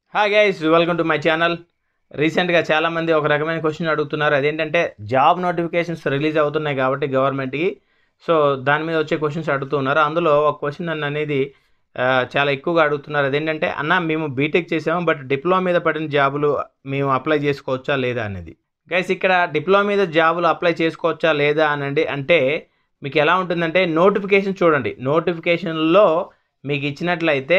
Hi guys, welcome to my channel. రీసెంట్గా చాలామంది ఒక రకమైన క్వశ్చన్ అడుగుతున్నారు. అదేంటంటే జాబ్ నోటిఫికేషన్స్ రిలీజ్ అవుతున్నాయి కాబట్టి గవర్నమెంట్కి, సో దాని మీద వచ్చే క్వశ్చన్స్ అడుగుతున్నారు. అందులో ఒక క్వశ్చన్ అనేది చాలా ఎక్కువగా అడుగుతున్నారు. అదేంటంటే అన్న, మేము బీటెక్ చేసాము, బట్ డిప్లొమా మీద పడిన జాబులు మేము అప్లై చేసుకోవచ్చా లేదా అనేది. గైస్, ఇక్కడ డిప్లొమా మీద జాబులు అప్లై చేసుకోవచ్చా లేదా అనండి అంటే మీకు ఎలా ఉంటుందంటే నోటిఫికేషన్ చూడండి. నోటిఫికేషన్లో మీకు ఇచ్చినట్లయితే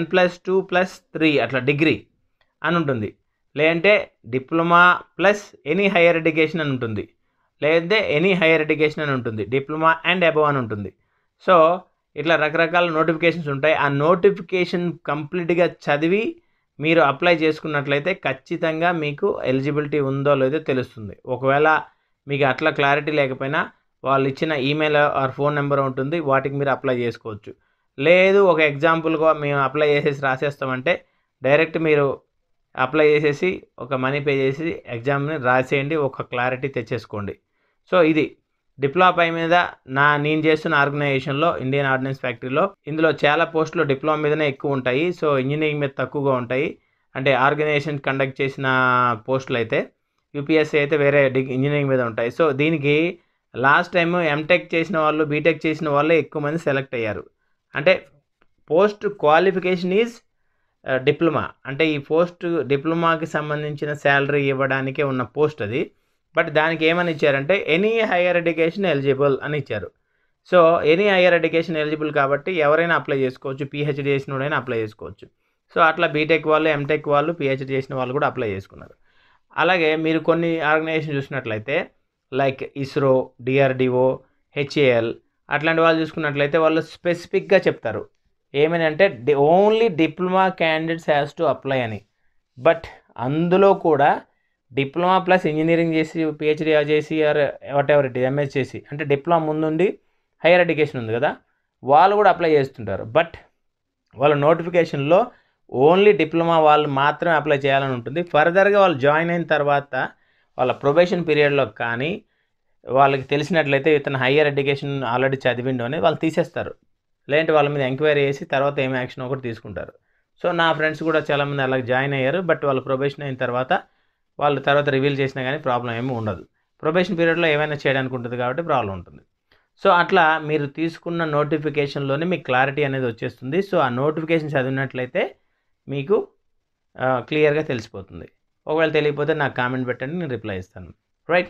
10+2+3 అట్లా డిగ్రీ అని ఉంటుంది, లేదంటే diploma plus any higher education అని ఉంటుంది, లేదంటే ఎనీ హైయర్ ఎడ్యుకేషన్ అని ఉంటుంది, డిప్లొమా అండ్ అబవ్ అని ఉంటుంది. సో ఇట్లా రకరకాల నోటిఫికేషన్స్ ఉంటాయి. ఆ నోటిఫికేషన్ కంప్లీట్గా చదివి మీరు అప్లై చేసుకున్నట్లయితే ఖచ్చితంగా మీకు ఎలిజిబిలిటీ ఉందో లేదో తెలుస్తుంది. ఒకవేళ మీకు అట్లా క్లారిటీ లేకపోయినా వాళ్ళు ఇచ్చిన ఈమెయిల్ ఆర్ ఫోన్ నెంబర్ ఉంటుంది, వాటికి మీరు అప్లై చేసుకోవచ్చు. లేదు, ఒక ఎగ్జాంపుల్గా మేము అప్లై చేసేసి రాసేస్తామంటే డైరెక్ట్ మీరు అప్లై చేసేసి ఒక మనీ పే చేసి ఎగ్జామ్ని రాసేయండి, ఒక క్లారిటీ తెచ్చేసుకోండి. సో ఇది డిప్లొమా మీద నేను చేస్తున్న ఆర్గనైజేషన్లో ఇండియన్ ఆర్డినెన్స్ ఫ్యాక్టరీలో ఇందులో చాలా పోస్టులు డిప్లొమా మీదనే ఎక్కువ ఉంటాయి. సో ఇంజనీరింగ్ మీద తక్కువగా ఉంటాయి. అంటే ఆర్గనైజేషన్ కండక్ట్ చేసిన పోస్టులు అయితే, యూపీఎస్సీ అయితే వేరే ఇంజనీరింగ్ మీద ఉంటాయి. సో దీనికి లాస్ట్ టైం ఎంటెక్ చేసిన వాళ్ళు, బీటెక్ చేసిన వాళ్ళే ఎక్కువ మంది సెలెక్ట్ అయ్యారు. అంటే పోస్ట్ క్వాలిఫికేషన్ ఈజ్ డిప్లొమా, అంటే ఈ పోస్ట్ డిప్లొమాకి సంబంధించిన శాలరీ ఇవ్వడానికే ఉన్న పోస్ట్ అది. బట్ దానికి ఏమని ఇచ్చారంటే ఎనీ హైయర్ ఎడ్యుకేషన్ ఎలిజిబుల్ అని ఇచ్చారు. So any higher education eligible కాబట్టి ఎవరైనా అప్లై చేసుకోవచ్చు, పిహెచ్డి చేసిన వాడైనా అప్లై చేసుకోవచ్చు. సో అట్లా బీటెక్ వాళ్ళు, ఎంటెక్ వాళ్ళు, పిహెచ్డి చేసిన వాళ్ళు కూడా అప్లై చేసుకున్నారు. అలాగే మీరు కొన్ని ఆర్గనైజేషన్ చూసినట్లయితే లైక్ ఇస్రో, డిఆర్డిఓ, హెచ్ఏఎల్ అట్లాంటి వాళ్ళు చూసుకున్నట్లయితే వాళ్ళు స్పెసిఫిక్గా చెప్తారు ఏమని అంటే only diploma candidates has to apply అని. బట్ అందులో కూడా డిప్లొమా ప్లస్ ఇంజనీరింగ్ చేసి, పిహెచ్డి చేసి, or whatever it MS చేసి, అంటే డిప్లొమా ముందుండి హైయర్ ఎడ్యుకేషన్ ఉంది కదా, వాళ్ళు కూడా అప్లై చేస్తుంటారు. బట్ వాళ్ళ నోటిఫికేషన్లో ఓన్లీ డిప్లొమా వాళ్ళు మాత్రమే అప్లై చేయాలని ఉంటుంది. ఫర్దర్గా వాళ్ళు జాయిన్ అయిన తర్వాత వాళ్ళ ప్రొబేషన్ పీరియడ్లో కానీ వాళ్ళకి తెలిసినట్లయితే ఇతను హైయర్ ఎడ్యుకేషన్ ఆల్రెడీ చదివిండు అని వాళ్ళు తీసేస్తారు, లేదంటే వాళ్ళ మీద ఎంక్వైరీ చేసి తర్వాత ఏం యాక్షన్ ఒకటి తీసుకుంటారు. సో నా ఫ్రెండ్స్ కూడా చాలామంది అలా జాయిన్ అయ్యారు. బట్ వాళ్ళు ప్రొబేషన్ అయిన తర్వాత వాళ్ళు తర్వాత రివీల్ చేసినా కానీ ప్రాబ్లం ఏమీ ఉండదు. ప్రొబేషన్ పీరియడ్లో ఏమైనా చేయడానికి ఉంటుంది కాబట్టి ప్రాబ్లం ఉంటుంది. సో అట్లా మీరు తీసుకున్న నోటిఫికేషన్లోనే మీకు క్లారిటీ అనేది వచ్చేస్తుంది. సో ఆ నోటిఫికేషన్ చదివినట్లయితే మీకు క్లియర్గా తెలిసిపోతుంది. ఒకవేళ తెలియకపోతే నాకు కామెంట్ పెట్టండి, నేను రిప్లై ఇస్తాను. రైట్.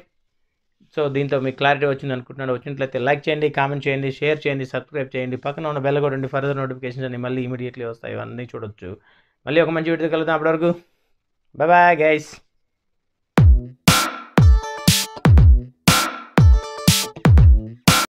సో దీంతో మీకు క్లారిటీ వచ్చింది అనుకుంటున్నాను. వచ్చినట్లయితే లైక్ చేయండి, కామెంట్ చేయండి, షేర్ చేయండి, సబ్స్క్రైబ్ చేయండి, పక్కన ఉన్న బెల్ కొట్టండి. ఫర్దర్ నోటిఫికేషన్స్ అన్ని మళ్ళీ ఇమీడియట్లీ వస్తాయి, అన్నీ చూడొచ్చు. మళ్ళీ ఒక మంచి వీడియో కలుద్దాం. అప్పటివరకు బాయ్ బాయ్ గైస్.